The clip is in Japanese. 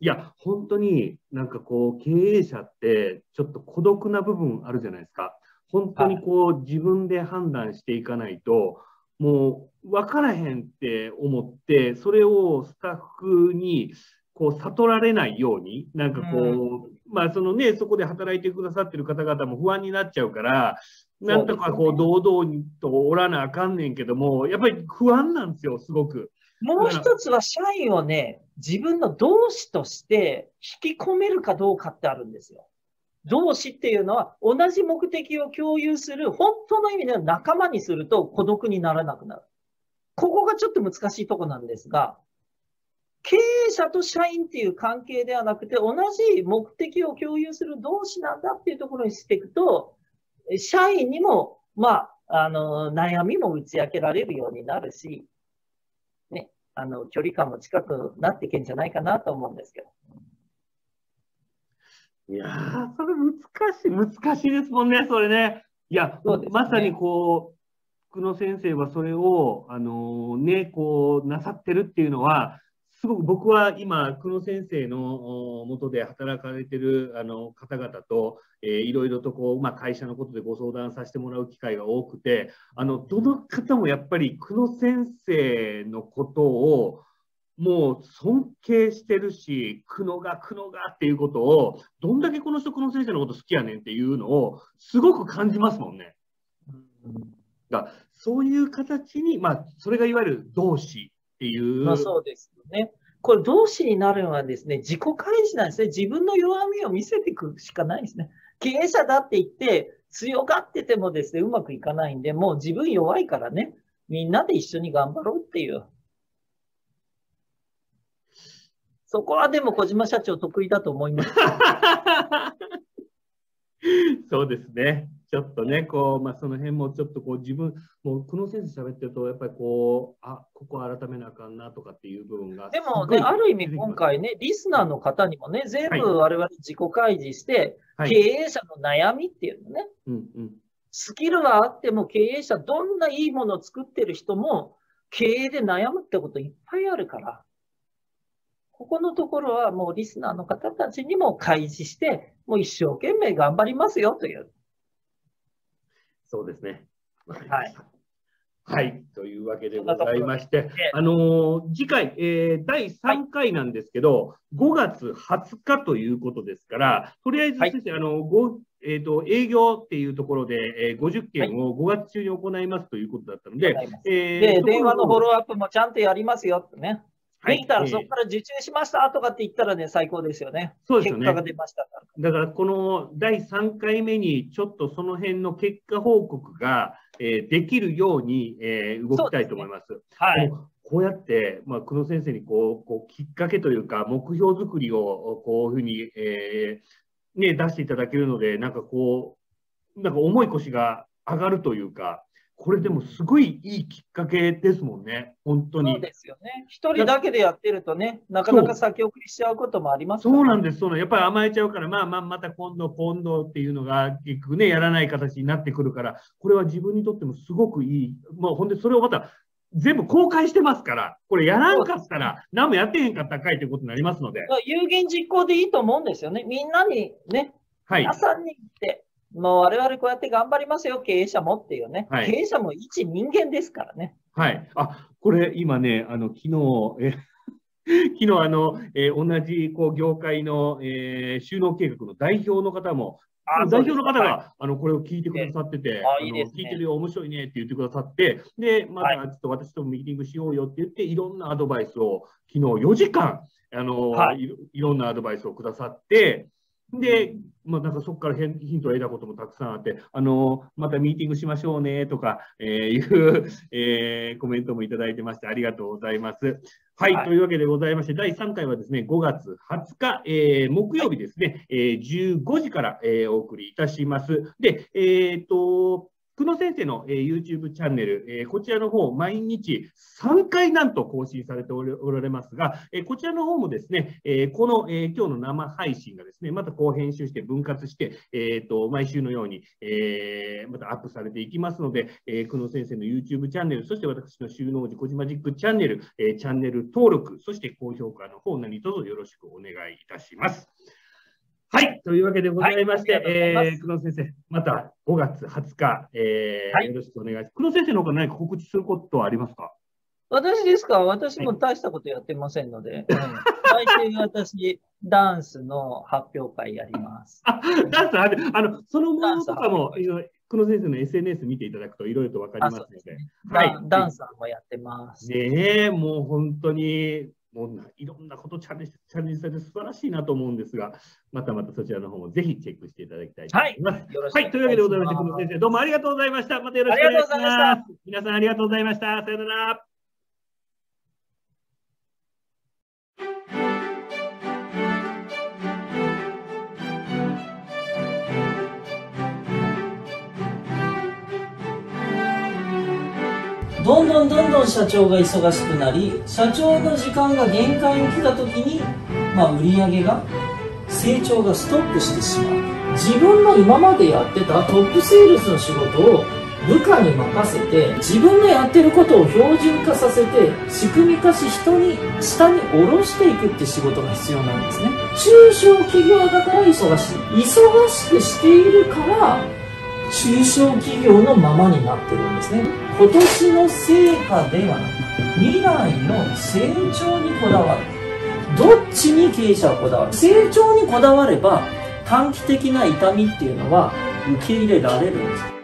や、本当になんかこう、経営者ってちょっと孤独な部分あるじゃないですか。本当にはい。 こう、自分で判断していかないと、もう分からへんって思って、それをスタッフにこう悟られないように、なんかうん。 こう、まあそのね、そこで働いてくださってる方々も不安になっちゃうから、なそうんとかこう、 ですよね。 堂々とおらなあかんねんけども、やっぱり不安なんですよ、すごく。だもうから、 一つは社員をね、自分の同志として引き込めるかどうかってあるんですよ。同志っていうのは同じ目的を共有する本当の意味での仲間にすると孤独にならなくなる。ここがちょっと難しいところなんですが、経営者と社員っていう関係ではなくて、同じ目的を共有する同士なんだっていうところにしていくと、社員にも、悩みも打ち明けられるようになるし、ね、距離感も近くなっていけんじゃないかなと思うんですけど。 いやー、それ難しいですもんね、それね。いや、 そうですまさにね。 こう、久野先生はそれを、ね、こう、なさってるっていうのは、すごく僕は今、久野先生の下で働かれてる方々と、いろいろとこう、まあ、会社のことでご相談させてもらう機会が多くて、どの方もやっぱり久野先生のことを、もう尊敬してるし、久野がっていうことを、どんだけこの人、久野先生のこと好きやねんっていうのを、すごく感じますもんね。 うん、 だそういう形に、まあ、それがいわゆる同志っていう、 まあそうですよね。これ同志になるのはですね、自己開示なんですね。自分の弱みを見せていくしかないんですね。経営者だって言って、強がっててもですね、うまくいかないんで、もう自分弱いからね、みんなで一緒に頑張ろうっていう。そこはでも小島社長得意だと思いますよ。 そうですね。ちょっとね、 ね、 こう、まあ、その辺もちょっとこう自分、もう久野先生喋ってると、やっぱりこう、あ、ここ改めなあかんなとかっていう部分がでもね、 すごいある意味出てきます。 今回ね、リスナーの方にもね、全はい、 部我々自己開示して、経はい、 営者の悩みっていうのね、 うん、うん。 スキルはあっても経営者、どんないいものを作ってる人も、経営で悩むってこといっぱいあるから、ここのところはもうリスナーの方たちにも開示して、もう一生懸命頑張りますよという。 そうですね。わかりはい。 ました。はい。というわけでそんなございところで。 まして、次回、第はい。 3回なんですけど、5月20日ということですから、とりあえずはい。 先生、営業っていうところで、50 はい。 件を5月中に行いますということだったので、 行います。で、 そこ電話のフォの部分、 ローアップもちゃんとやりますよってね。 はい、 できたらそこから受注しましたとかって言ったらね、最高ですよね。 そうですよね。 結果が出ましたから。 だから、この第3回目に、ちょっとその辺の結果報告が、できるように、動きたいそうですね。 と思います。 はい。 こうやって、まあ、久野先生にきっかけというか、目標作りをこういうふうに、ね、出していただけるので、なんかこう、なんか重い腰が上がるというか、これでもすごいいいきっかけですもんね、本当に。 そうですよね。一人だだけでやってるとね、なかなかそう、 先送りしちゃうこともありますからね。 そうなんです、そうなんです。やっぱり甘えちゃうから、まあまあ、また今度っていうのが結局ね、やらない形になってくるから、これは自分にとってもすごくいい。もうほんで、それをまた全部公開してますから、これやらんそうですね。 かったら、何もやってへんかったらかいということになりますので、 有言実行でいいと思うんですよね。みんなにね、 はい、 皆さんに言って、もう我々こうやって頑張りますよ、経営者もっていうね。 はい、 経営者も一人間ですからね。 はい。あ、これ今ね、昨日同じこう業界の、就農計画の代表の方も、 ああ、 代表のそうですか。はい。 方がこれを聞いてくださってて、 いいですね。 聞いてるよ、面白いねって言ってくださって、で、またはい。 ちょっと私とミーティングしようよって言って、いろんなアドバイスを、昨日4時間、 はい。 いろんなアドバイスをくださって、で、まあ、なんかそこからヒントを得たこともたくさんあって、またミーティングしましょうねとか、いう、コメントもいただいてまして、ありがとうございます。はい、 はい。 というわけでございまして、第3回はですね、5月20日、木はい。 曜日ですね、15時から、お送りいたします。で、 久野先生の、YouTube チャンネル、こちらの方、毎日3回なんと更新されておられますが、こちらの方もですね、この、今日の生配信がですね、またこう編集して分割して、毎週のように、またアップされていきますので、久野先生の YouTube チャンネル、そして私の収納寺コジマジックチャンネル、チャンネル登録、そして高評価の方何卒よろしくお願いいたします。はい。というわけでございまして、久野先生、また5月20日、よろしくお願いします。久野先生の方から何か告知することはありますか？ 私ですか？私も大したことやってませんので、来週私、ダンスの発表会やります。 ダンス、そのものとかも、久野先生の SNS 見ていただくといろいろとわかりますので。 はい。ダンサーもやってます。 ねえ、もう本当に、もういろんなことチャレンジされて素晴らしいなと思うんですが、またそちらの方もぜひチェックしていただきたいと思います。はい。というわけでございまして、久野先生、どうもありがとうございました。またよろしくお願いします。皆さんありがとうございました。さよなら。 どんどん社長が忙しくなり、社長の時間が限界に来た時に、売り上げが、成長がストップしてしまう。自分の今までやってたトップセールスの仕事を部下に任せて、自分のやってることを標準化させて、仕組み化し下に下ろしていくって仕事が必要なんですね。中小企業だから忙しい。忙しくしているから、中小企業のままになってるんですね。今年の成果ではなく、未来の成長にこだわる。どっちに経営者はこだわる？成長にこだわれば、短期的な痛みっていうのは受け入れられるんです。